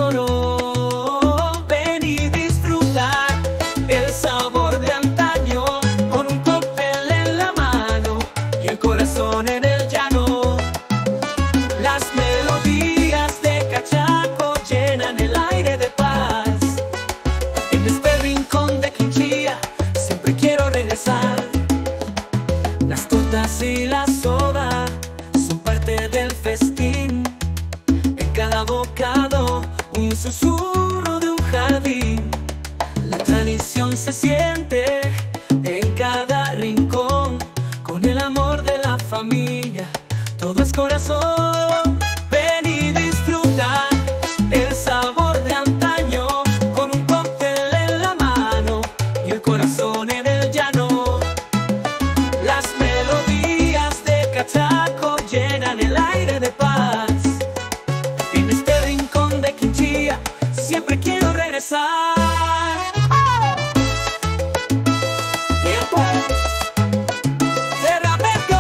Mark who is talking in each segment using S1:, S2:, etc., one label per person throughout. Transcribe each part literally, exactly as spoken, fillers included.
S1: tesoro. Ven y disfrutar el sabor de antaño, con un cóctel en la mano y el corazón en el llano. Las melodías de Cachaco llenan el aire de paz. En este rincón de Quinchía siempre quiero regresar. Las tortas y la soda son parte del festín. En cada bocado un susurro de un jardín. La tradición se siente en cada rincón. Con el amor de la familia todo es corazón. Ven y disfruta el sabor de antaño, con un cóctel en la mano y el corazón en el llano. Las melodías de Cachaco llenan el aire de paz. En este rincón de Quinchía siempre quiero regresar. Tiempo de Rameco.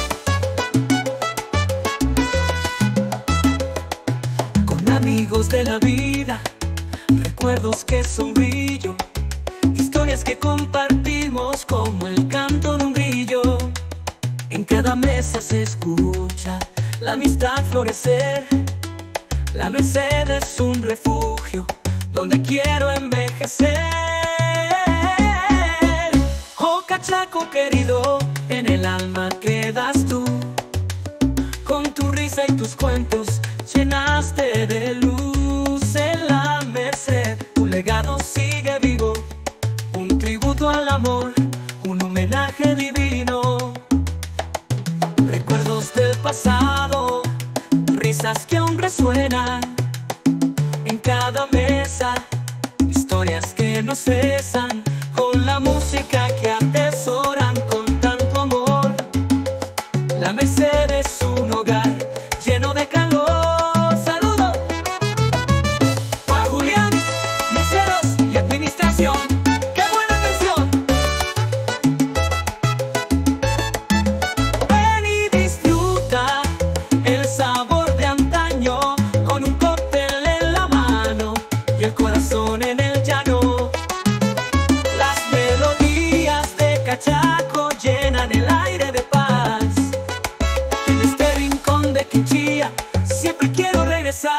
S1: Con amigos de la vida, recuerdos que sonrío, historias que compartimos como el canto de un grillo. En cada mesa se escucha la amistad florecer. La Merced es un refugio donde quiero envejecer. Oh Cachaco querido, en el alma quedas tú. Con tu risa y tus cuentos llenaste de luz. En la Merced tu legado sigue vivo, un tributo al amor, un homenaje divino. Recuerdos del pasado, risas que aún resuenan en cada mesa, historias que no cesan, con la música que atesoran con tanto amor. La Merced es un hogar lleno de calor. Saludo para Julián, meseros y administración. ¡Qué buena atención! Ven y disfruta el sabor de antaño, con un cóctel en la mano y el corazón en el llano. Las melodías de Cachaco llenan el aire de paz. En este rincón de Quinchía siempre quiero regresar.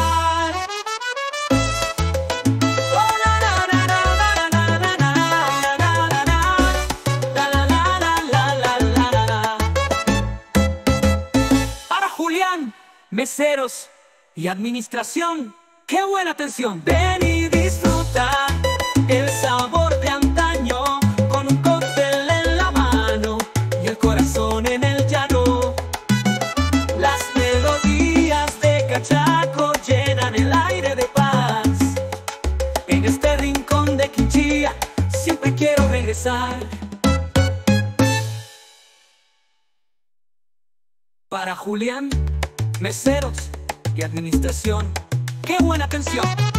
S1: Oh, na, na, na, na, na, na, na, na, na, na, na. La, la, la, la, la, la, la, la. Para Julián, meseros y administración, ¡qué buena atención! Ven y disfruta el sabor de antaño, con un cóctel en la mano y el corazón en el llano. Las melodías de Cachaco llenan el aire de paz. En este rincón de Quinchía siempre quiero regresar. Para Julián, meseros y administración, ¡qué buena atención!